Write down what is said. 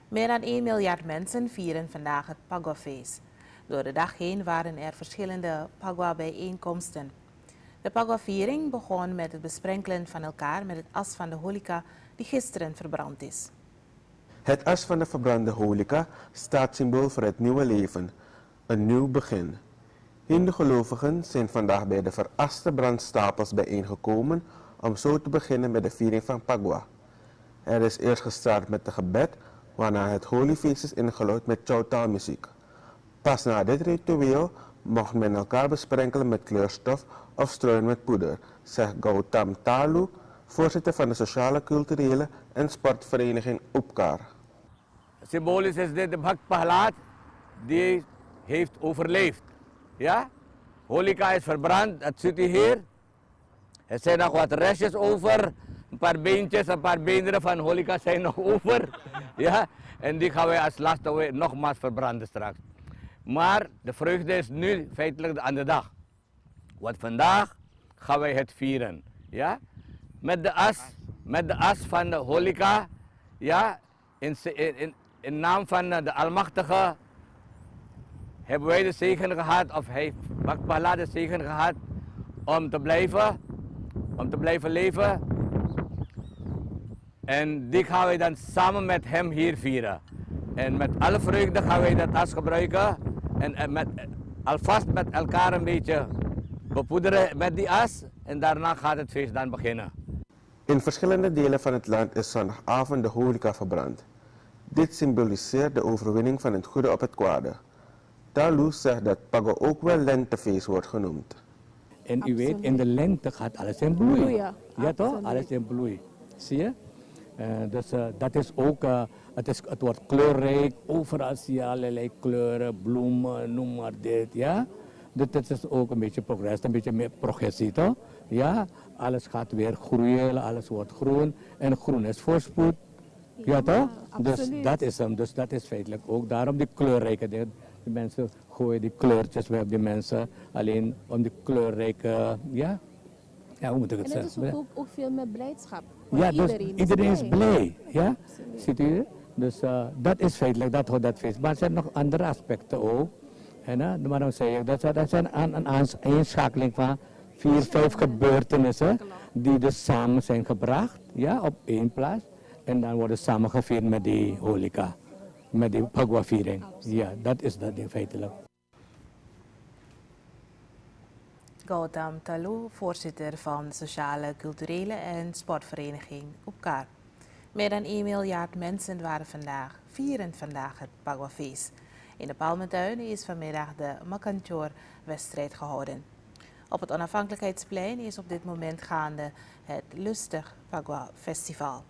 Meer dan 1 miljard mensen vieren vandaag het Pagua-feest. Door de dag heen waren er verschillende Pagua-bijeenkomsten. De Pagua-viering begon met het besprenkelen van elkaar met het as van de horeca die gisteren verbrand is. Het as van de verbrande horeca staat symbool voor het nieuwe leven, een nieuw begin. Hindoe-gelovigen zijn vandaag bij de veraste brandstapels bijeengekomen om zo te beginnen met de viering van Pagua. Er is eerst gestart met een gebed, waarna het holiefeest is ingeluid met Chowtaw-muziek. Pas na dit ritueel mocht men elkaar besprenkelen met kleurstof of strooien met poeder, zegt Gautam Talu, voorzitter van de Sociale, Culturele en Sportvereniging Upkar. Symbolisch is dit de Bhakt Prahlad, die heeft overleefd. Ja? Horeca is verbrand, dat ziet u hier. Er zijn nog wat restjes over, een paar beentjes, een paar beenderen van horeca zijn nog over. Ja? En die gaan wij als laatste weer nogmaals verbranden straks. Maar de vreugde is nu feitelijk aan de dag. Want vandaag gaan wij het vieren. Ja? Met de as van de horeca, ja? In naam van de Almachtige hebben wij de zegen gehad, of heeft Bhakt Prahlad de zegen gehad om te blijven leven. En die gaan wij dan samen met hem hier vieren. En met alle vreugde gaan wij dat as gebruiken en alvast met elkaar een beetje bepoederen met die as. En daarna gaat het feest dan beginnen. In verschillende delen van het land is zondagavond de horeca verbrand. Dit symboliseert de overwinning van het goede op het kwade. Talu zegt dat Pagua ook wel lentefeest wordt genoemd. En u weet, in de lente gaat alles in bloei. Ja toch? Alles in bloei. Zie je? Dus dat is ook, het wordt kleurrijk. Overal zie je allerlei kleuren, bloemen, noem maar dit. Ja? Dit is ook een beetje progressie, een beetje meer progressie toch? Ja? Alles gaat weer groeien, alles wordt groen. En groen is voorspoed. Ja toch? Dus dat is hem, dus dat is feitelijk ook. Daarom die kleurrijke dingen. De mensen gooien die kleurtjes weg op die mensen, alleen om die kleurrijke, ja, hoe moet ik het zeggen? En het is ook veel met blijdschap. Ja, dus iedereen is blij, ja, ziet u? Dus dat is feitelijk, dat feest. Maar er zijn nog andere aspecten ook. En maar dan zeg ik, dat zijn een aanschakeling van 4, 5 gebeurtenissen die dus samen zijn gebracht, ja, op één plaats. En dan worden samen gevierd met die horeca. Met die Pagua-viering. Ja, dat is dat in feitelijk. Gautam Talu, voorzitter van de Sociale, Culturele en Sportvereniging Upkar. Meer dan 1 miljard mensen vieren vandaag het Pagua-feest. In de Palmentuin is vanmiddag de Makanchor-wedstrijd gehouden. Op het Onafhankelijkheidsplein is op dit moment gaande het Lustig Pagua-festival.